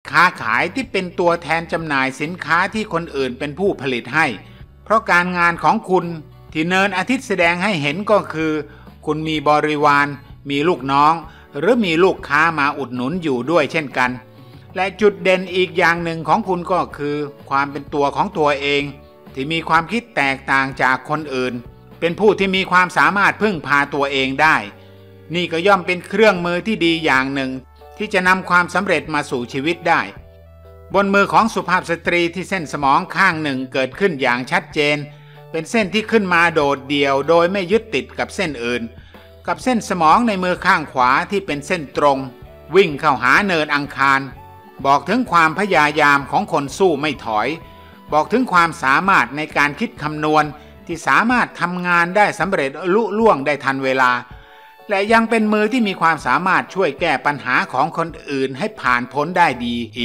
ค้าขายที่เป็นตัวแทนจำหน่ายสินค้าที่คนอื่นเป็นผู้ผลิตให้เพราะการงานของคุณที่เนินอาทิตย์แสดงให้เห็นก็คือคุณมีบริวารมีลูกน้องหรือมีลูกค้ามาอุดหนุนอยู่ด้วยเช่นกันและจุดเด่นอีกอย่างหนึ่งของคุณก็คือความเป็นตัวของตัวเองที่มีความคิดแตกต่างจากคนอื่นเป็นผู้ที่มีความสามารถพึ่งพาตัวเองได้นี่ก็ย่อมเป็นเครื่องมือที่ดีอย่างหนึ่งที่จะนำความสำเร็จมาสู่ชีวิตได้บนมือของสุภาพสตรีที่เส้นสมองข้างหนึ่งเกิดขึ้นอย่างชัดเจนเป็นเส้นที่ขึ้นมาโดดเดี่ยวโดยไม่ยึดติดกับเส้นอื่นกับเส้นสมองในมือข้างขวาที่เป็นเส้นตรงวิ่งเข้าหาเนินอังคารบอกถึงความพยายามของคนสู้ไม่ถอยบอกถึงความสามารถในการคิดคำนวณที่สามารถทำงานได้สำเร็จลุล่วงได้ทันเวลาและยังเป็นมือที่มีความสามารถช่วยแก้ปัญหาของคนอื่นให้ผ่านพ้นได้ดี